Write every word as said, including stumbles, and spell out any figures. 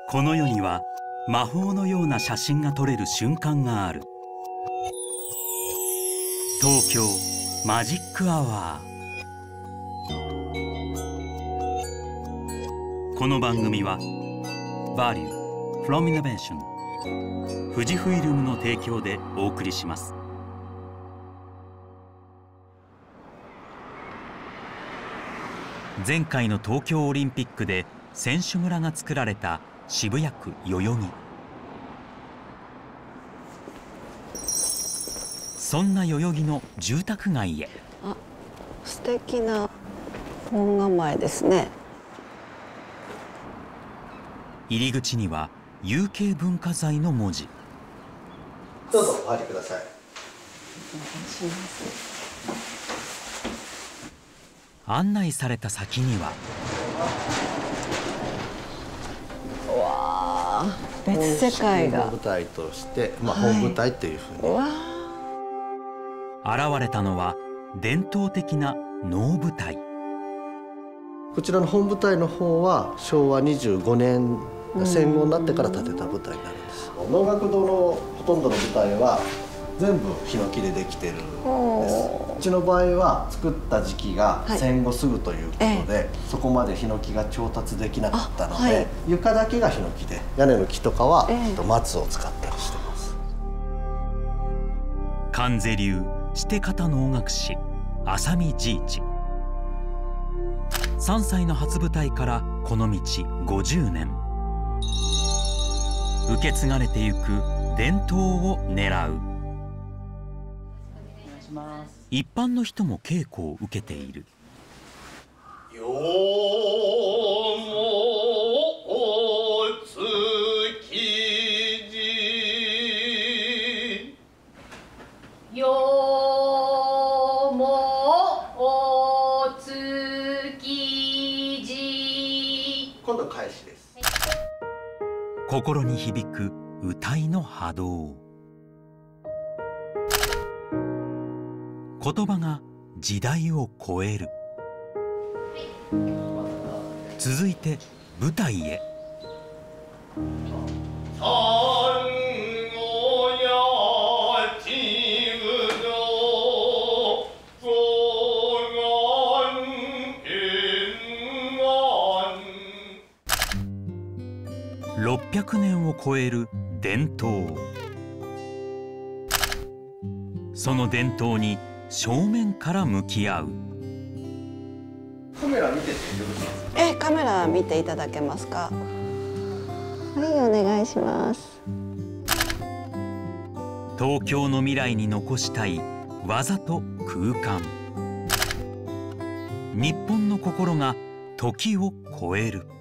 この世には魔法のような写真が撮れる瞬間がある。東京マジックアワー。この番組はバリュー from Innovation 富士フイルムの提供でお送りします。前回の東京オリンピックで選手村が作られた渋谷区代々木。そんな代々木の住宅街へ。 あ、素敵な門構えですね。 入り口には有形文化財の文字。 どうぞお入りください。 お願いします。 案内された先には、 うわあ、別世界が。 舞台として、まあ、本舞台っていうふうに、 はい、 現れたのは伝統的な能舞台。 こちらの本舞台の方はしょうわにじゅうごねん、戦後になってから建てた舞台になるんです。能楽堂のほとんどの舞台は全部ヒノキでできてるんです。うちの場合は作った時期が戦後すぐということで、はい、ええ、そこまでヒノキが調達できなかったので、はい、床だけがヒノキで、屋根の木とかは、ええ、松を使ったりしてます。 観世流シテ方能楽師浅見治一。さんさいの初舞台からこの道ごじゅうねん。受け継がれてゆく伝統を狙う。一般の人も稽古を受けている。 よもおつきじよもおつきじ。 今度返しです。 心に響く歌いの波動。言葉が時代を超える。続いて舞台へ。ろっぴゃくねんを超える伝統。その伝統に正面から向き合う。 カメラ見ててよろしいですか？ え、カメラ見ていただけますか？はい、お願いします。 東京の未来に残したい技と空間。日本の心が時を超える。